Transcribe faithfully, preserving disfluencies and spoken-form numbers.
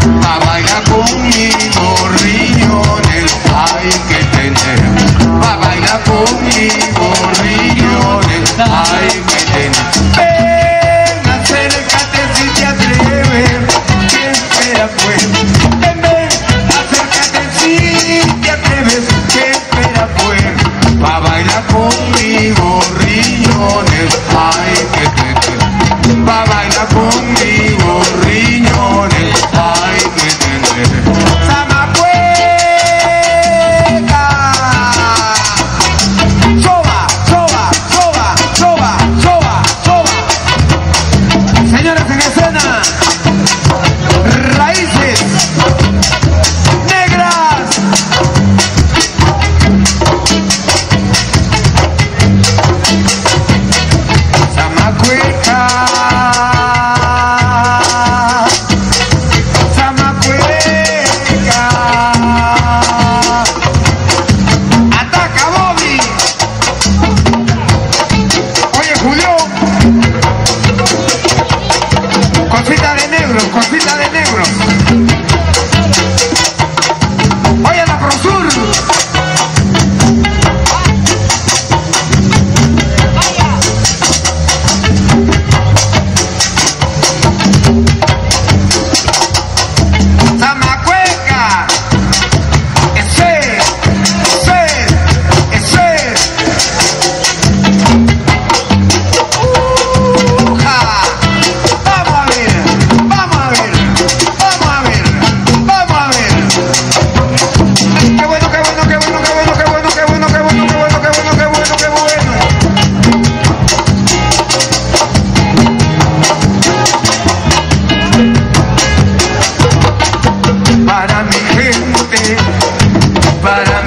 Pa' bailar conmigo riñones hay que tener. Pa' bailar conmigo riñones hay que tener. Ven, acércate si te atreves. ¿Qué esperas pues? Ven, ven, acércate si te atreves. ¿Qué esperas pues? Pa' bailar conmigo riñones hay que tener. Pa' bailar conmigo riñones hay que tener. ¡Zamacueca! ¡Soba, soba, soba, soba, soba, soba! Señoras en escena, raíces negras. Zamacueca. Cosita de negros, cosita de negros. Oye la Prosur. Zamacueca. Ese, ese, ese. Uja. Vamos a ver, vamos a ver, vamos a ver, vamos a ver. Qué bueno, qué bueno, qué bueno, qué bueno, qué bueno, qué bueno, qué bueno, qué bueno, qué bueno, qué bueno, qué bueno. Para mi gente, para